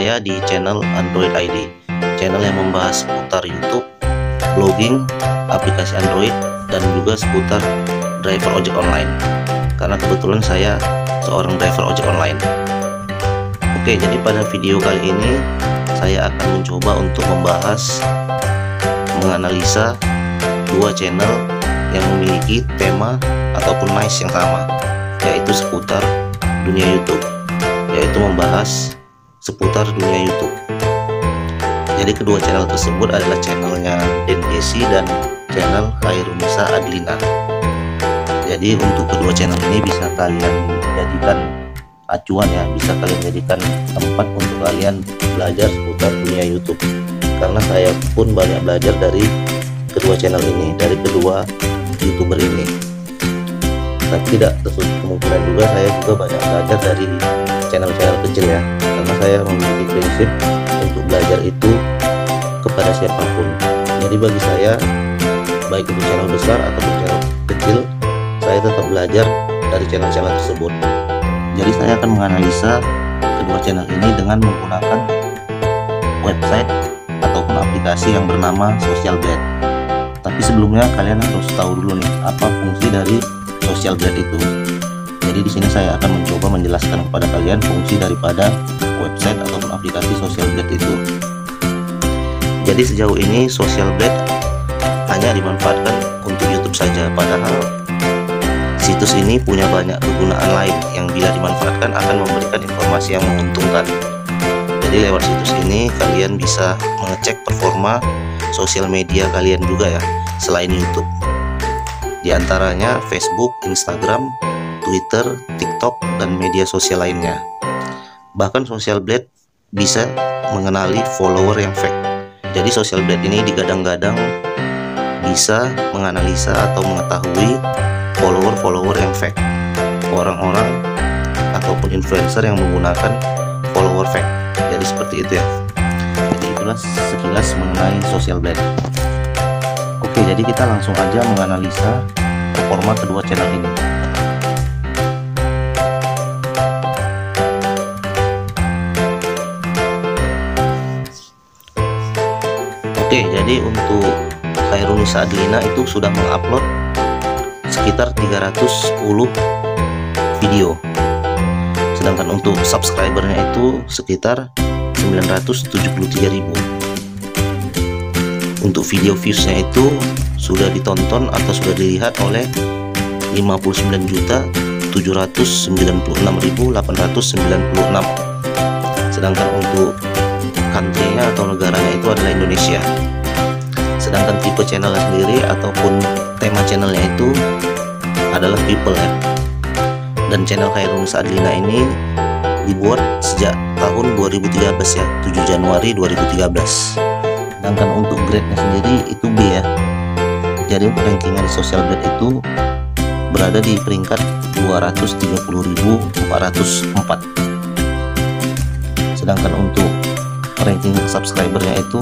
saya di channel Android ID, channel yang membahas seputar YouTube, blogging, aplikasi Android, dan juga seputar driver ojek online. Karena kebetulan saya seorang driver ojek online. Oke, jadi pada video kali ini saya akan mencoba untuk membahas, menganalisa dua channel yang memiliki tema ataupun niche yang sama, yaitu seputar dunia YouTube, yaitu membahas seputar dunia YouTube. Jadi kedua channel tersebut adalah channelnya Den Jesse dan channel Khairunisa Adlina. Jadi untuk kedua channel ini bisa kalian jadikan acuan ya, bisa kalian jadikan tempat untuk kalian belajar seputar dunia YouTube. Karena saya pun banyak belajar dari kedua channel ini, dari kedua YouTuber ini. Tapi tidak tertutup kemungkinan juga saya juga banyak belajar dari channel-channel kecil ya, karena saya memiliki prinsip untuk belajar itu kepada siapapun. Jadi bagi saya, baik itu channel besar ataupun channel kecil, saya tetap belajar dari channel-channel tersebut. Jadi saya akan menganalisa kedua channel ini dengan menggunakan website ataupun aplikasi yang bernama Social Blade. Tapi sebelumnya kalian harus tahu dulu nih apa fungsi dari Social Blade itu. Jadi di sini saya akan mencoba menjelaskan kepada kalian fungsi daripada website ataupun aplikasi Social Blade itu. Jadi sejauh ini Social Blade hanya dimanfaatkan untuk YouTube saja, padahal situs ini punya banyak kegunaan lain yang bila dimanfaatkan akan memberikan informasi yang menguntungkan. Jadi lewat situs ini kalian bisa mengecek performa sosial media kalian juga ya, selain YouTube. Di antaranya Facebook, Instagram, Twitter, TikTok, dan media sosial lainnya. Bahkan Social Blade bisa mengenali follower yang fake. Jadi Social Blade ini digadang-gadang bisa menganalisa atau mengetahui follower-follower yang fake, orang-orang ataupun influencer yang menggunakan follower fake. Jadi seperti itu ya. Jadi itulah sekilas mengenai Social Blade. Oke, jadi kita langsung aja menganalisa performa kedua channel ini. Oke, jadi untuk Khairunisa Adlina itu sudah mengupload sekitar 310 video. Sedangkan untuk subscribernya itu sekitar 973.000. Untuk video viewsnya itu sudah ditonton atau sudah dilihat oleh 59.796.896. Sedangkan untuk country-nya atau negaranya itu adalah Indonesia. Sedangkan tipe channel sendiri ataupun tema channelnya itu adalah people ya. Dan channel Khairunisa Adlina ini dibuat sejak tahun 2013 ya, 7 Januari 2013. Sedangkan untuk grade-nya sendiri itu B ya. Jadi untuk rankingan di Social Blade itu berada di peringkat 230.404. Sedangkan untuk ranking subscribernya itu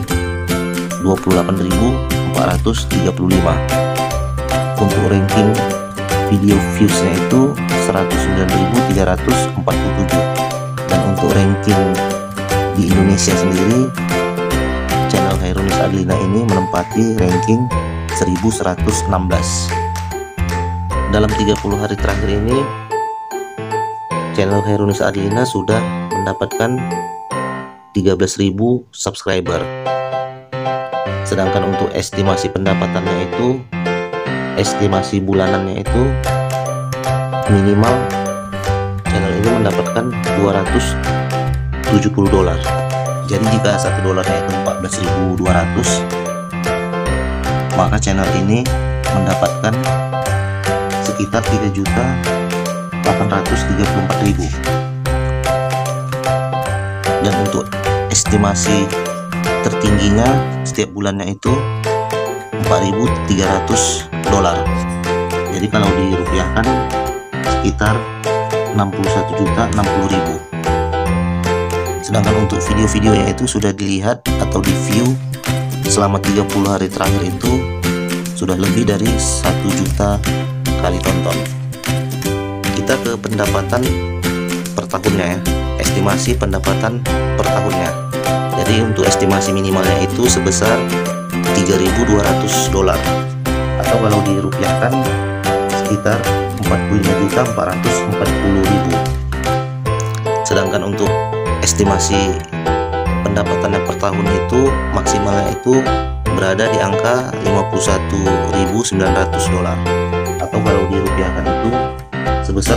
28.435. Untuk ranking video viewsnya itu 109.347. Dan untuk ranking di Indonesia sendiri, channel Khairunisa Adlina ini menempati ranking 1116. Dalam 30 hari terakhir ini, channel Khairunisa Adlina sudah mendapatkan 13.000 subscriber. Sedangkan untuk estimasi pendapatannya itu, estimasi bulanannya itu minimal channel ini mendapatkan $270. Jadi jika $1 itu 14.200, maka channel ini mendapatkan sekitar 3.834.000. Dan untuk estimasi tertingginya setiap bulannya itu $4.300. Jadi kalau dirupiahkan sekitar 61.060.000. Sedangkan untuk video-videonya itu sudah dilihat atau di view selama 30 hari terakhir itu sudah lebih dari 1 juta kali tonton. Kita ke pendapatan per tahunnya ya. estimasi pendapatan per tahunnya. Jadi untuk estimasi minimalnya itu sebesar $3.200, atau kalau dirupiahkan sekitar 45.440.000. Sedangkan untuk estimasi pendapatannya per tahun itu maksimalnya itu berada di angka $51.900, atau kalau dirupiahkan itu sebesar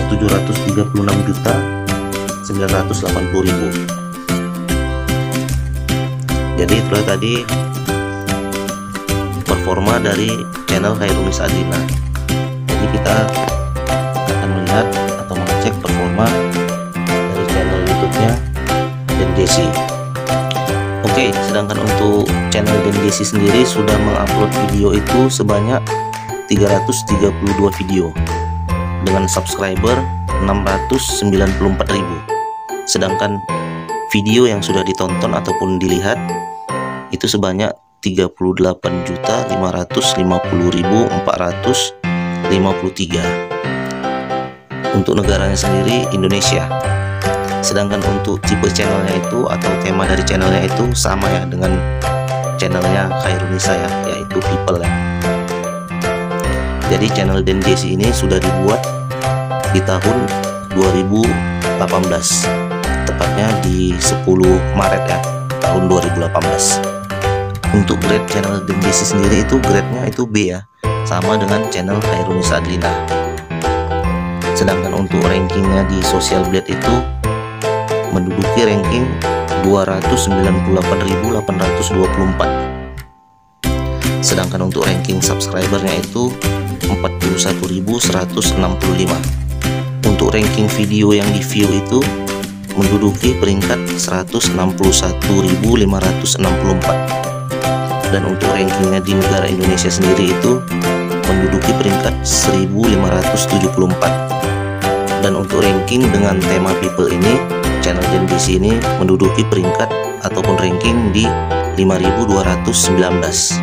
736.980.000. Jadi itulah tadi performa dari channel Khairunnisa Adlina. Jadi kita akan melihat atau mengecek performa dari channel YouTube-nya Den Jessy. Oke, sedangkan untuk channel Den Jessy sendiri sudah mengupload video itu sebanyak 332 video dengan subscriber 694.000. Sedangkan video yang sudah ditonton ataupun dilihat itu sebanyak 38.50453. Untuk negaranya sendiri Indonesia. Sedangkan untuk tipe channelnya itu atau tema dari channelnya itu sama ya dengan channelnya Khairunnisa ya, yaitu people ya. Jadi channel Den Jessy ini sudah dibuat di tahun 2018, tepatnya di 10 Maret ya, tahun 2018. Untuk grade channel Den Jessy sendiri itu grade-nya itu B ya, sama dengan channel Khairunnisa Adlina. Sedangkan untuk rankingnya di Social Blade itu menduduki ranking 298.824. Sedangkan untuk ranking subscribernya itu 41.165. Untuk ranking video yang di view itu menduduki peringkat 161.564. Dan untuk rankingnya di negara Indonesia sendiri itu menduduki peringkat 1.574. Dan untuk ranking dengan tema people ini, channel Den Jessy ini menduduki peringkat ataupun ranking di 5.219.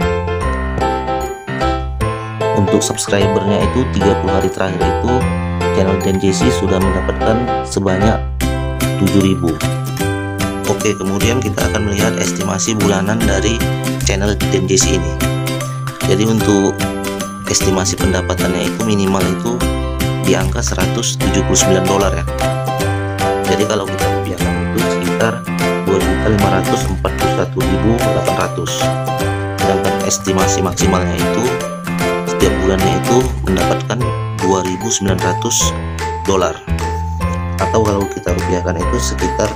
Untuk subscribernya itu 30 hari terakhir itu channel Den Jessy sudah mendapatkan sebanyak 7.000. Oke, kemudian kita akan melihat estimasi bulanan dari channel Den Jessy ini. Jadi untuk estimasi pendapatannya itu minimal itu di angka $179 ya. Jadi kalau kita rupiahkan itu sekitar 2.541.800. Sedangkan estimasi maksimalnya itu setiap bulannya itu mendapatkan $2.900, atau kalau kita rupiahkan itu sekitar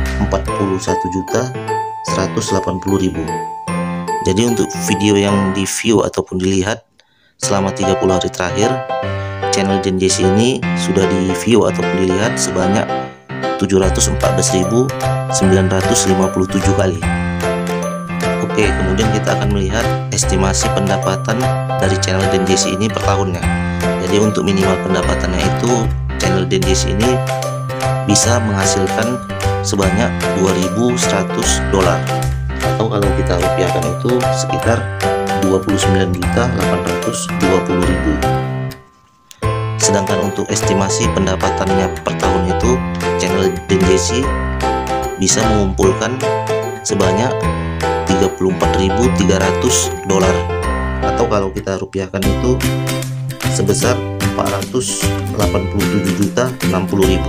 41.180.000. Jadi untuk video yang di view ataupun dilihat selama 30 hari terakhir, channel Den Jessy ini sudah di view ataupun dilihat sebanyak 714.957 kali. Oke, kemudian kita akan melihat estimasi pendapatan dari channel Den Jessy ini per tahunnya. Jadi untuk minimal pendapatannya itu channel Den Jessy ini bisa menghasilkan sebanyak $2.100, atau kalau kita rupiahkan itu sekitar 29.820.000. Sedangkan untuk estimasi pendapatannya per tahun itu channel Den Jessy bisa mengumpulkan sebanyak $34.300, atau kalau kita rupiahkan itu sebesar 487.060.000.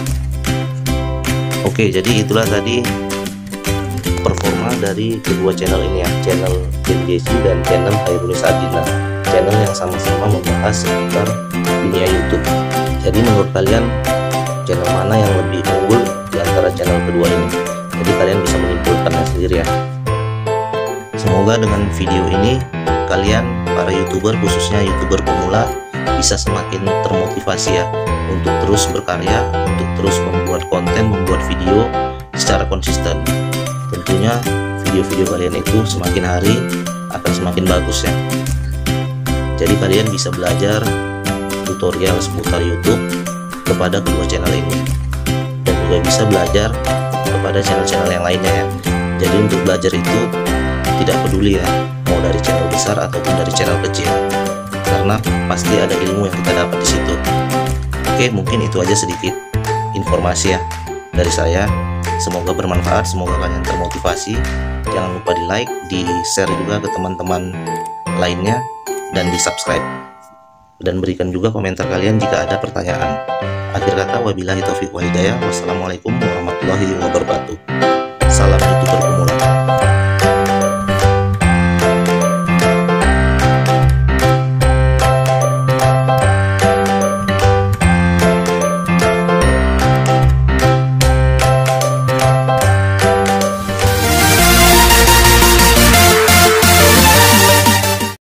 Oke, jadi itulah tadi performa dari kedua channel ini ya, channel Den Jessy dan channel Khairunnisa Adlina, channel yang sama-sama membahas seputar dunia YouTube. Jadi menurut kalian channel mana yang lebih unggul di antara channel kedua ini? Jadi kalian bisa menyimpulkannya sendiri ya. Semoga dengan video ini kalian para YouTuber, khususnya YouTuber pemula, bisa semakin termotivasi ya untuk terus berkarya, untuk terus membuat konten, membuat video secara konsisten. Tentunya video-video kalian itu semakin hari akan semakin bagus ya. Jadi kalian bisa belajar tutorial seputar YouTube kepada kedua channel ini, dan juga bisa belajar kepada channel-channel yang lainnya ya. Jadi untuk belajar itu tidak peduli ya, mau dari channel besar ataupun dari channel kecil, karena pasti ada ilmu yang kita dapat di situ. Oke, mungkin itu aja sedikit informasi ya. dari saya. Semoga bermanfaat, semoga kalian termotivasi. Jangan lupa di like, di share juga ke teman-teman lainnya, dan di subscribe. Dan berikan juga komentar kalian jika ada pertanyaan. Akhir kata, wabillahi taufiq wal hidayah. Wassalamualaikum warahmatullahi wabarakatuh. Salam YouTuber pemula.